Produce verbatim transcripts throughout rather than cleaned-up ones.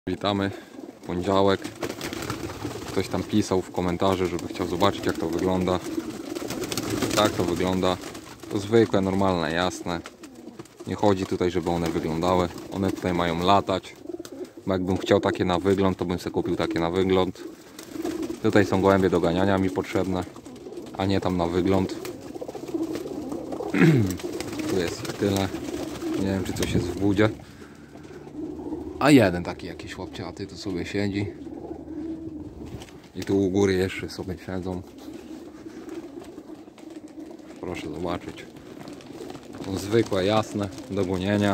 Witamy, poniedziałek. Ktoś tam pisał w komentarzu, żeby chciał zobaczyć, jak to wygląda. Tak to wygląda. To zwykłe, normalne, jasne. Nie chodzi tutaj, żeby one wyglądały. One tutaj mają latać. Bo jakbym chciał takie na wygląd, to bym sobie kupił takie na wygląd. Tutaj są gołębie do ganiania mi potrzebne, a nie tam na wygląd. Tu jest ich tyle. Nie wiem, czy coś jest w budzie. A jeden taki jakiś łapciaty tu sobie siedzi. I tu u góry jeszcze sobie siedzą. Proszę zobaczyć. Są zwykłe, jasne, do gonienia.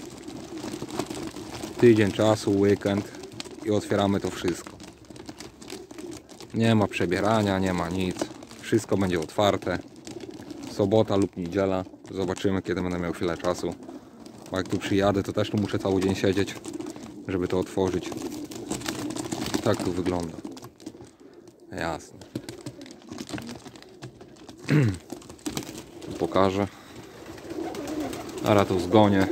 Tydzień czasu, weekend i otwieramy to wszystko. Nie ma przebierania, nie ma nic. Wszystko będzie otwarte. Sobota lub niedziela. Zobaczymy, kiedy będę miał chwilę czasu. Bo jak tu przyjadę, to też tu muszę cały dzień siedzieć, żeby to otworzyć. I tak tu wygląda. Jasne. Pokażę. Ara to zgonię.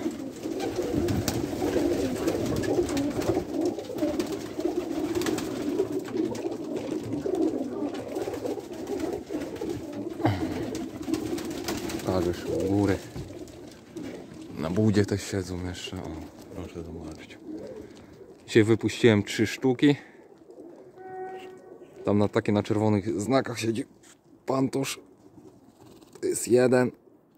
Pokażesz u góry. Na budzie też siedzą jeszcze. O, proszę zobaczyć. Dzisiaj wypuściłem trzy sztuki. Tam na takie na czerwonych znakach siedzi pantosz. To jest jeden.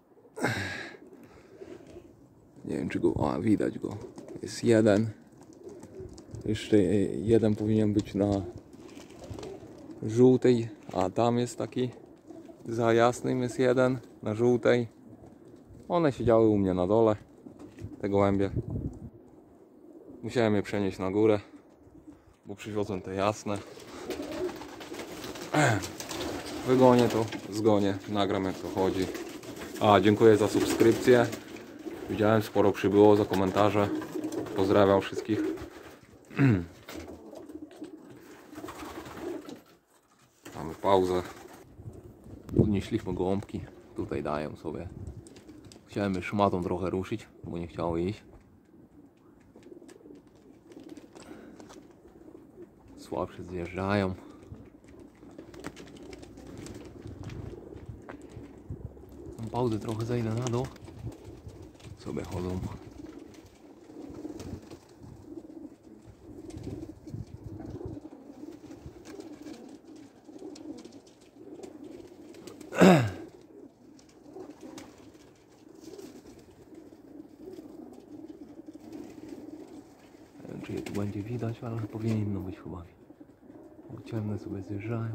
Nie wiem, czy go... A, widać go. To jest jeden. Jeszcze jeden powinien być na żółtej. A tam jest taki. Za jasnym jest jeden. Na żółtej. One siedziały u mnie na dole. Te gołębie. Musiałem je przenieść na górę, bo przywiozłem te jasne. Wygonię to, zgonię, nagram, jak to chodzi. A, dziękuję za subskrypcję. Widziałem, sporo przybyło, za komentarze. Pozdrawiam wszystkich. Mamy pauzę. Podnieśliśmy gołąbki. Tutaj dają sobie. Chciałem je szmatą trochę ruszyć, bo nie chciało iść. Słabsze zjeżdżają. Mam pauzę, trochę zejdę na dół. Sobie chodzą. Nie wiem, czy je tu będzie widać, ale powinno być chyba. Bo ciemne sobie zjeżdżają.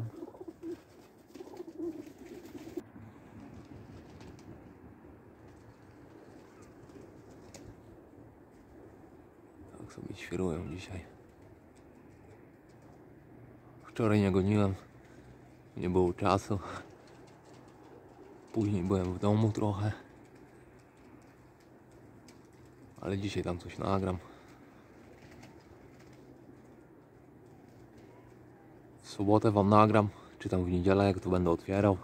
Tak sobie świrują dzisiaj. Wczoraj nie goniłem. Nie było czasu. Później byłem w domu trochę. Ale dzisiaj tam coś nagram. W sobotę wam nagram, czy tam w niedzielę, jak to będę otwierał.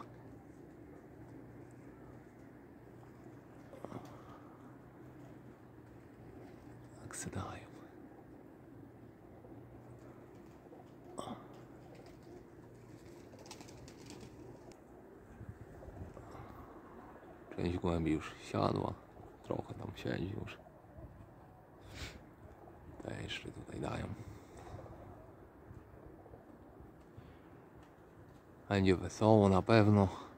Tak se dają. Część głębi już siadła, trochę tam siedzi już. Te jeszcze tutaj dają. Będzie wesoło na pewno.